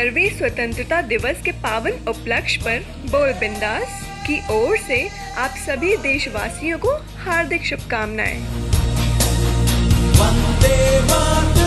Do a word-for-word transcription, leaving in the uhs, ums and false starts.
सत्तरवें स्वतंत्रता दिवस के पावन उपलक्ष्य पर बोल बिंदास की ओर से आप सभी देशवासियों को हार्दिक शुभकामनाएं। वंदे मातरम।